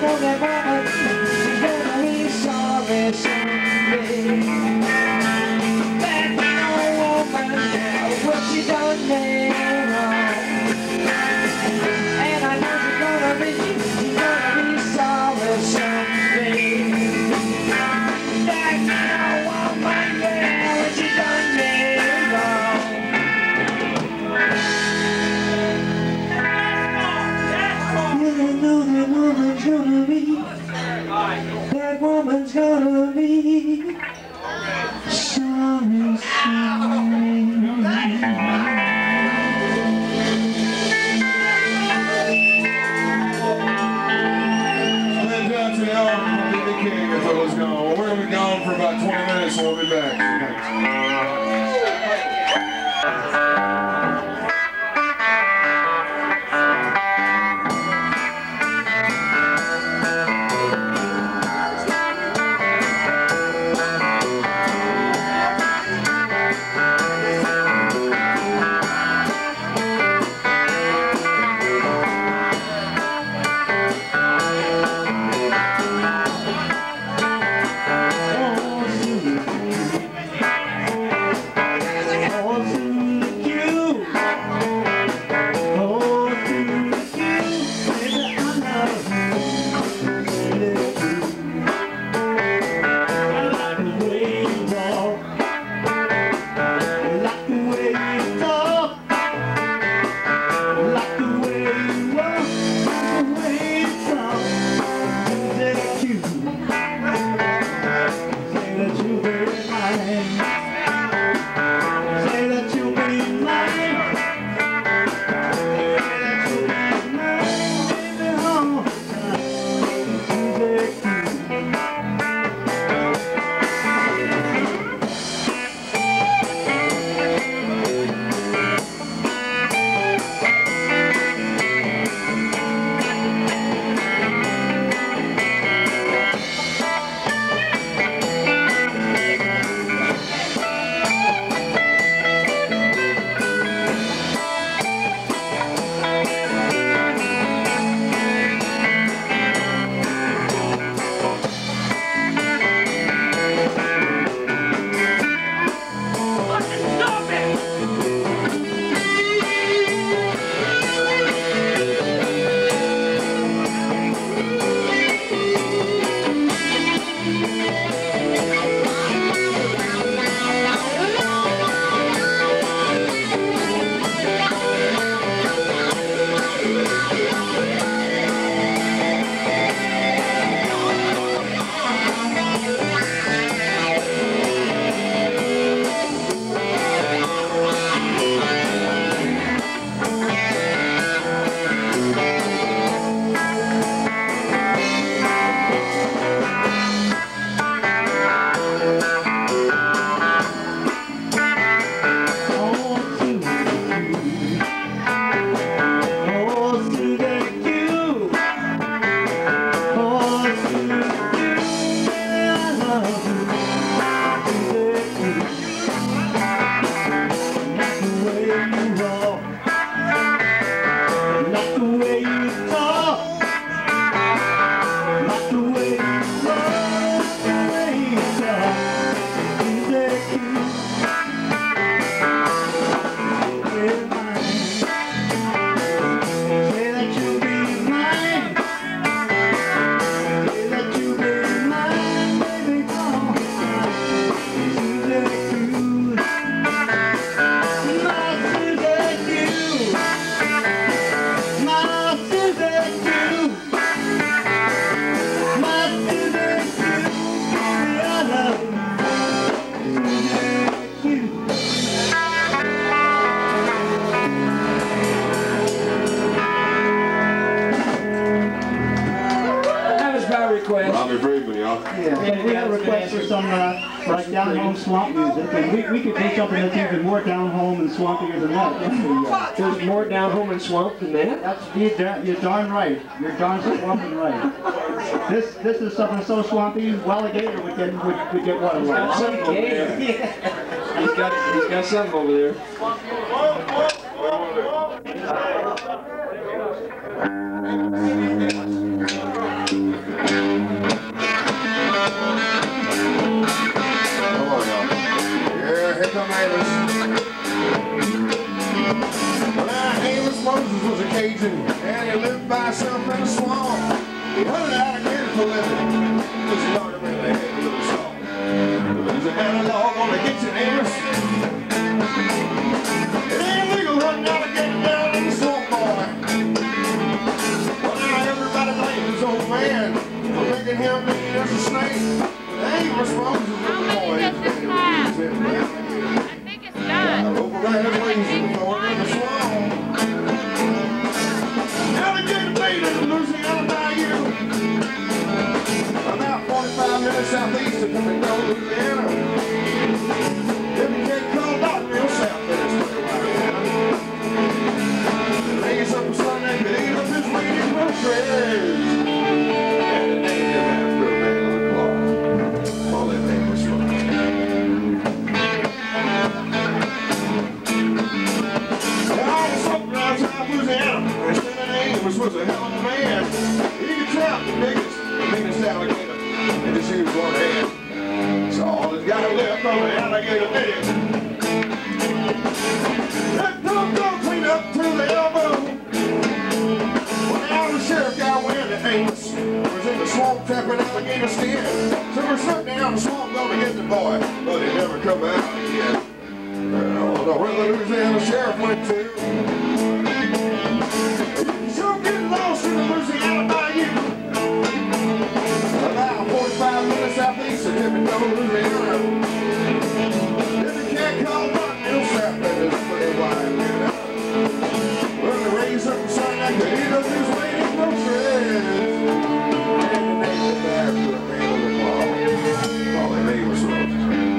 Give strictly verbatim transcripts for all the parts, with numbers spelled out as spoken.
That woman's gonna be sorry soon. Glen Johnson, y'all, the king if I was gone. We're gonna be gone for about twenty minutes and we'll be back. Freedman, y'all. Yeah, so we have a request for some uh, like down home swamp music, and we, we could do something that's even more down home and swampier than that. Uh, There's more down home and swamp than that? That's you're, darn, you're darn right. You're darn swamping right. This this is something so swampy. Alligator would get would, would get water. He's got something over there. Yeah. He's got he's got something over there. for living. This Lord of really had a little song. There's an analog on the kitchen ears. It ain't legal hunting alligator down in the swamp, boy. Well, now everybody blames his old man for making him mean as a snake. They ain't responsible for the boy. I think it's done. Over right his wings in the Lord in the swamp. Alligator bait in the Louisiana bayou. About forty-five minutes southeast of Fender, Louisiana. If you can't call Doc real south, then it's pretty wide. The ladies up the sun, they could eat up his waiting groceries. And it ain't him after a man on the clock. All that name was wrong. All the smoke grounds out of Louisiana. And his name was, was a hell of a man. He could trap the biggest, the biggest alligator and just use one hand. So all that's got left on the alligator dick. That dog go clean up to the elbow. Well, now the sheriff got wind that Amos was in the swamp trapping alligator skin. So we're slipped down the swamp gonna get the boy, but he never come out again. Well, the where the Louisiana sheriff went to. So get lost in the Louisiana bayou. About forty-five minutes southeast of Fender, Louisiana. If you can't call Doc real south, that is pretty wide, you know. Well, they raised up the sun that could eat up his waiting groceries. And they named it after a man on the clock. All their name was Rose.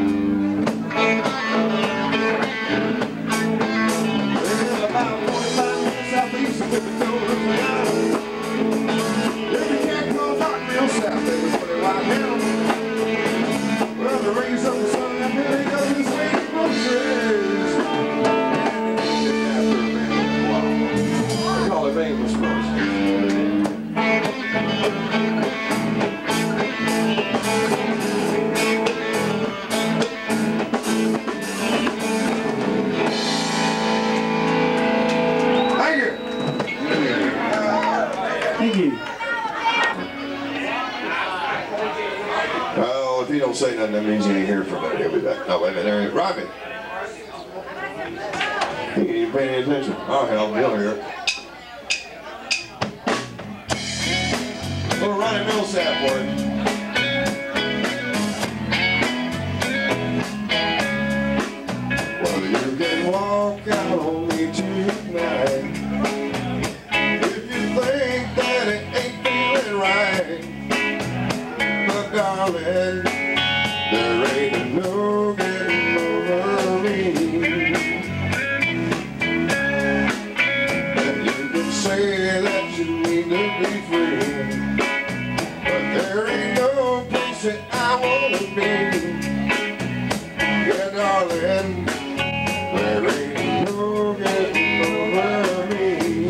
Well, about forty-five minutes southeast of Fender, Louisiana. If you can't call Doc real south, that was pretty wide down. Well, they raised up the sun that could eat up his waiting groceries. And they named it after a man on the clock. They call it Amos Rose. Thank you. Thank you. Well, if he don't say nothing, that means he ain't here for a minute. He'll be back. Oh, wait a minute. There he is. Robbie. He ain't even paying any attention. Oh, hell, he'll hear it. Little Ronnie Millsap for it. Well, you can walk out on me tonight. If you think that it ain't feeling right. But darling, there ain't no getting over me. And you can say that you need to be free, but there ain't no place that I wanna be. Yeah, darling, there ain't no getting over me.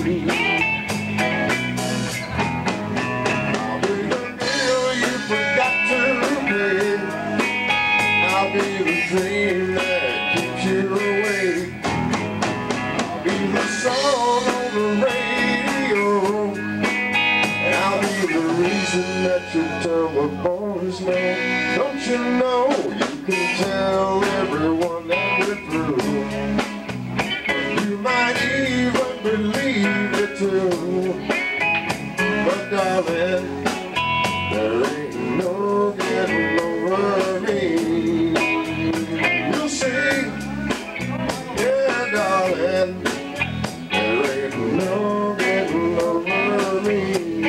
I'll be the girl you forgot to play. I'll be the dream that keeps you awake. I'll be the song on the radio. And I'll be the reason that your tumble boys know. Don't you know you can tell everyone that we're through. You might even believe it too. But darling, there ain't no getting over me. You'll see, yeah, darling, there ain't no getting over me.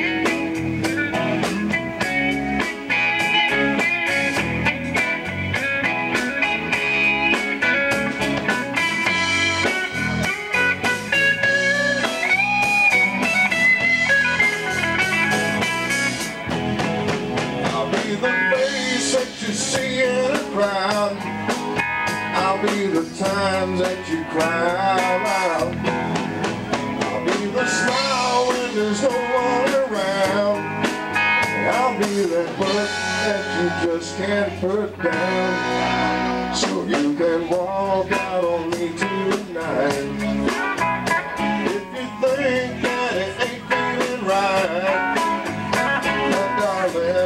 I'll be the face that you see in a crowd. I'll be the times that you cry out. I'll be the smile when there's no one around. I'll be that foot that you just can't put down. So you can walk out on me tonight. If you think that it ain't feeling right, but darling,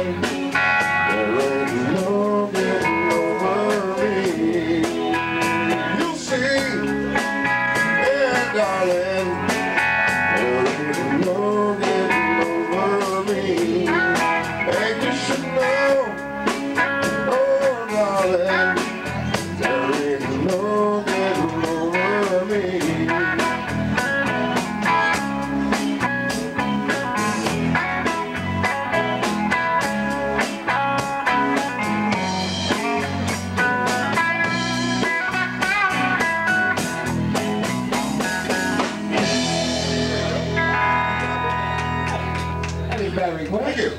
And you should know, oh darling, there ain't no getting over me. Thank you.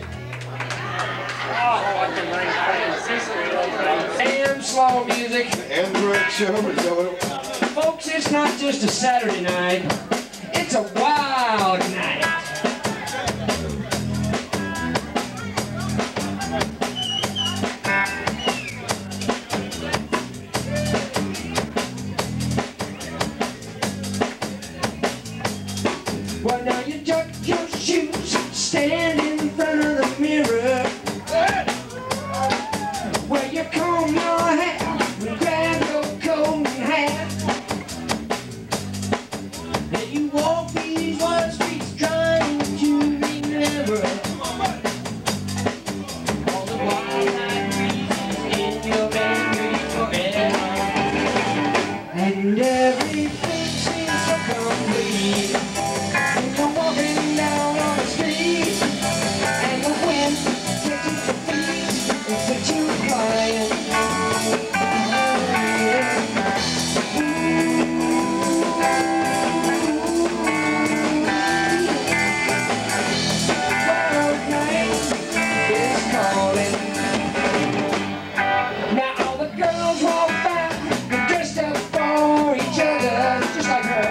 And slow music. And direct show. Is that what it was? Folks, it's not just a Saturday night. It's a wild night. Well, now you tuck your shoes, stand in front of the mirror, where you comb your hair, grab your coat and hat, and you walk these wide streets trying to remember all the wild-eyed breezes in your memory forever, and everything seems so complete. You're walking down on the street, and the wind catches your feet and sets you flying. Wild night is calling. Now all the girls walk by, dressed up for each other, just like her.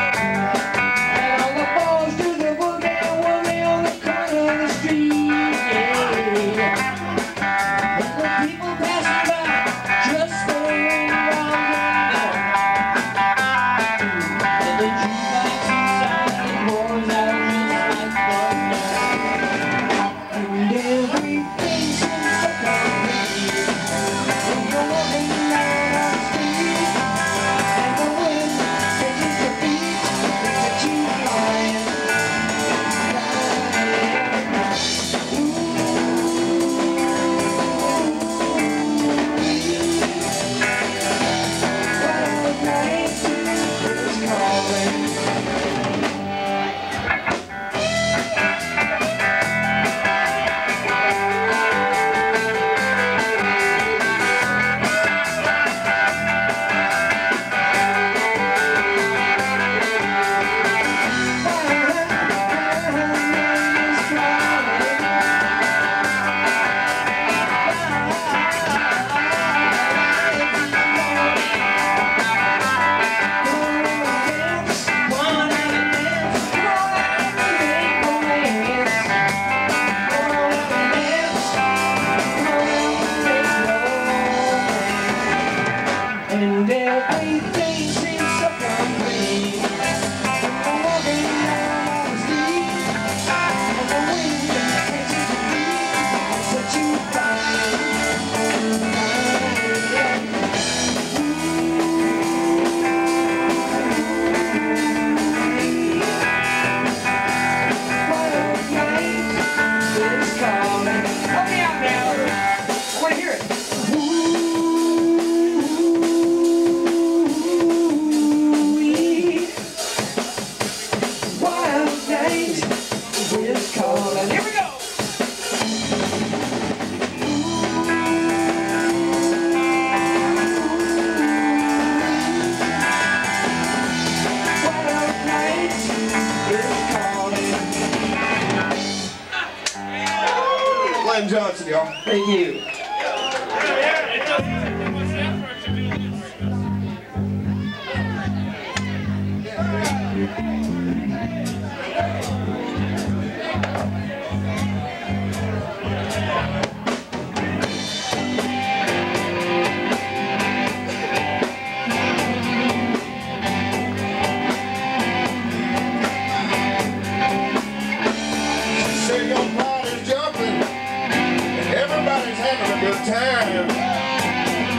And everything seems so complete. I'm walking down on the street, and the wind catches your feet and sets you flying. Wild night is calling. Help me out now. I want to hear it. Here we go! Wild night is calling. Glen Johnson, y'all. Thank you. Say your party's jumping, and everybody's having a good time.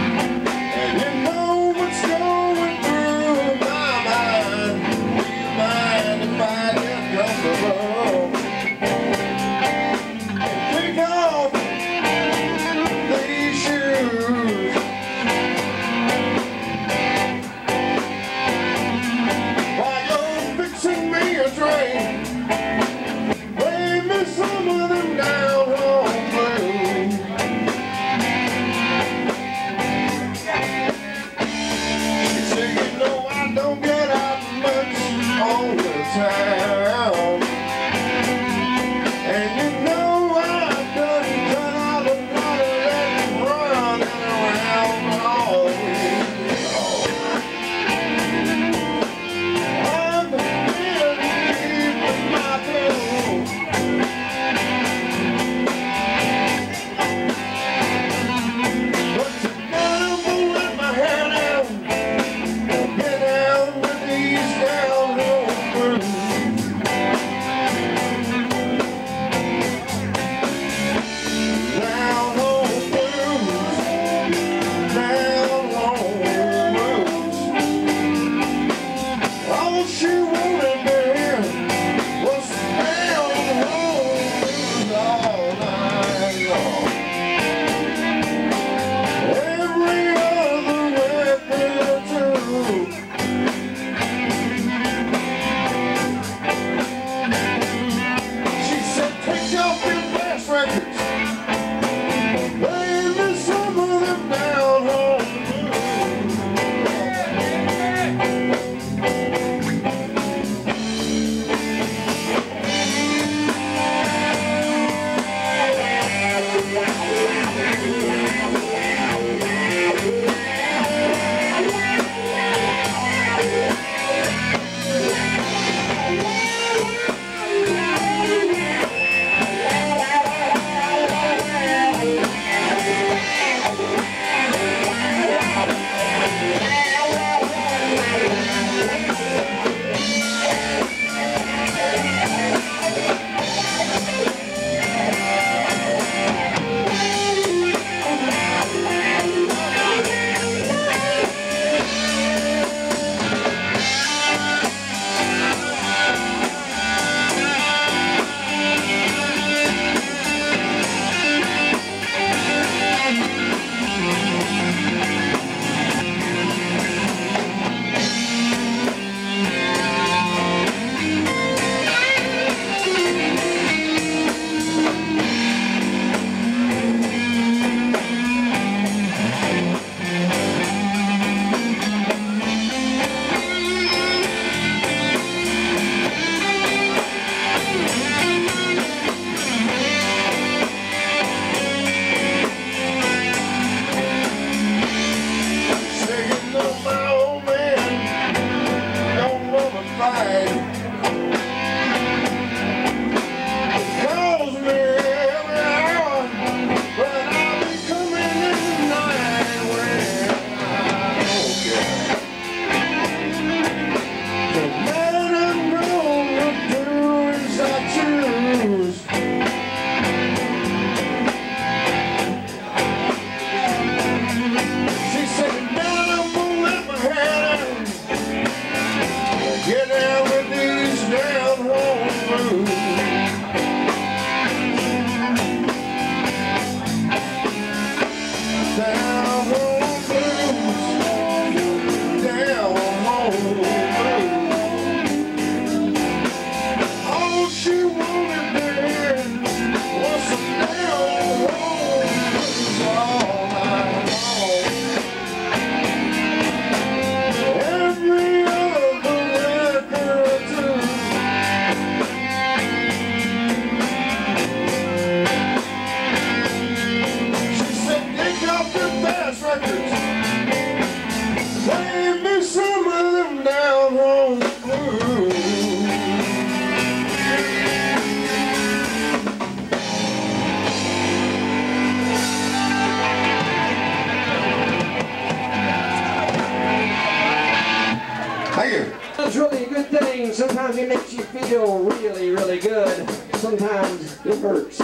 Sometimes it makes you feel really, really good. Sometimes it hurts.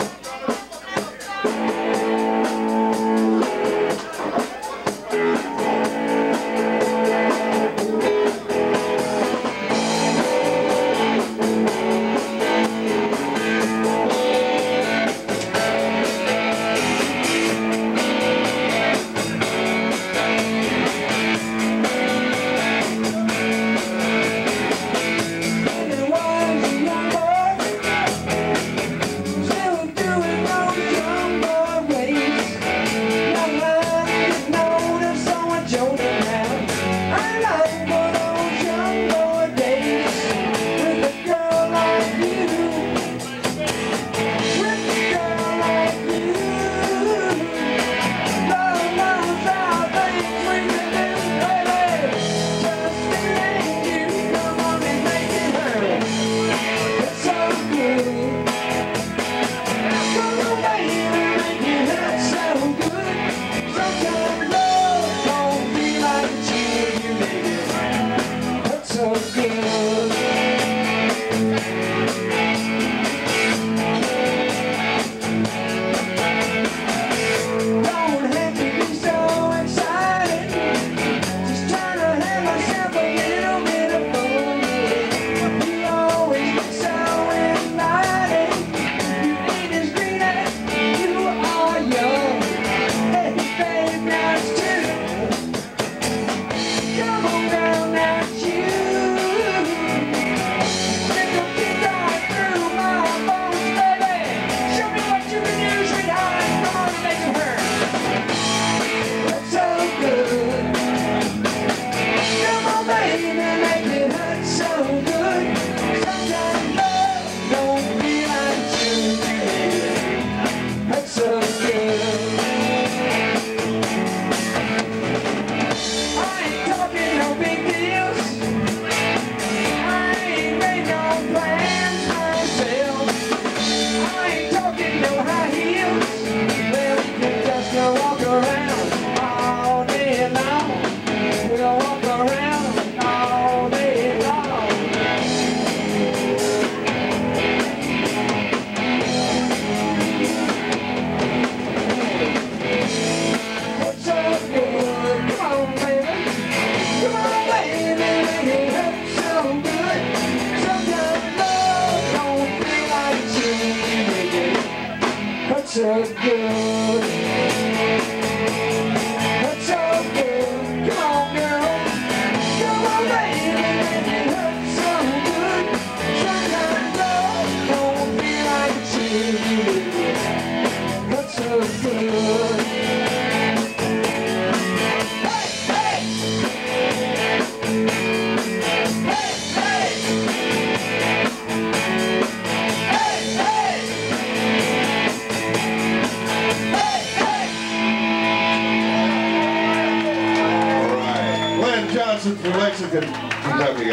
Glen Johnson from Lexington, Kentucky.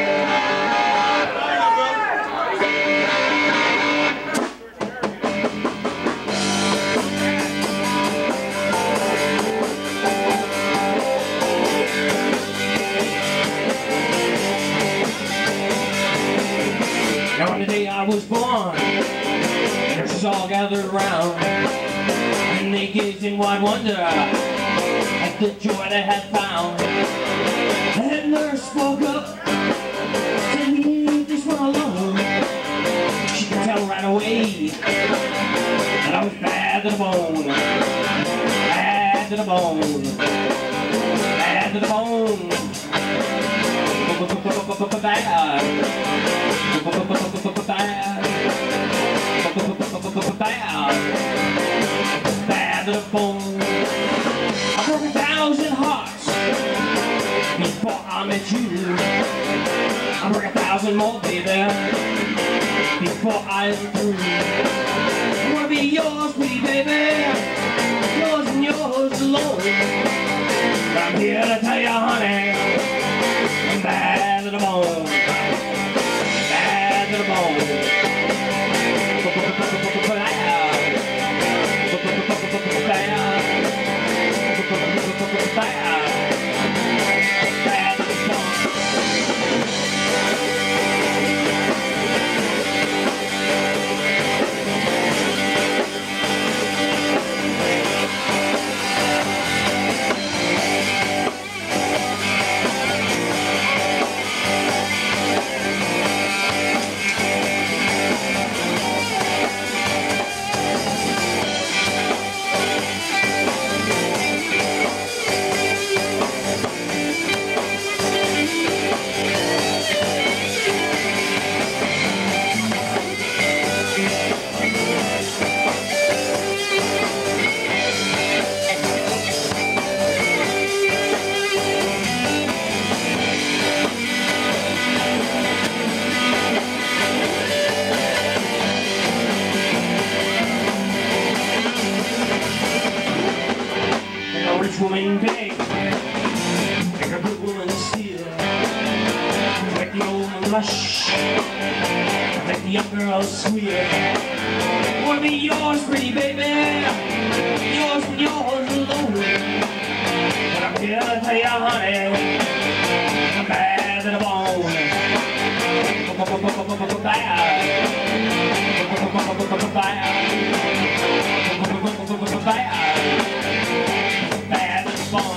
Now on the day I was born, nurses all gathered around, and they gazed in wide wonder at the joy they had found. And nurse spoke up, said, "We need this one alone." She could tell right away that I was bad to the bone, bad to the bone, bad to the bone, bad. Bad to the bone. I broke a thousand hearts before I met you. I broke a thousand more, baby, before I am through. I wanna be yours, pretty baby, yours and yours alone. But I'm here to tell you, honey, I'm bad to the bone, bad to the bone. Bad to the bone. woman beg, make a good woman steal, make the old man blush, make the young girl squeal. Wanna be yours, pretty baby, yours and yours alone. But I'm here to tell you, honey, I'm bad to the bone. Bad as born.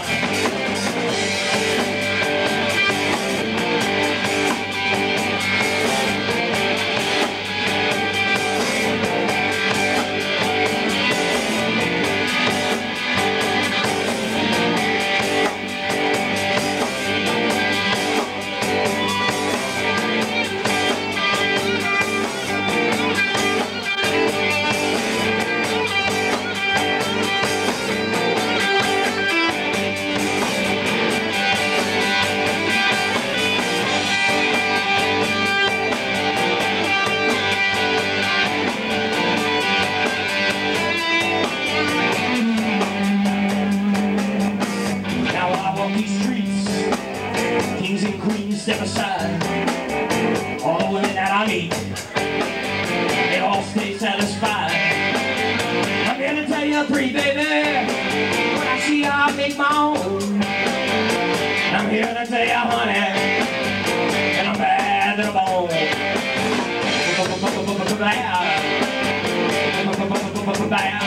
These streets, kings and queens step aside. All the women that I meet, they all stay satisfied. I'm here to tell you, pretty baby, when I see you, I make my own. I'm here to tell you, honey, and I'm bad to the bone. Bad. Bad.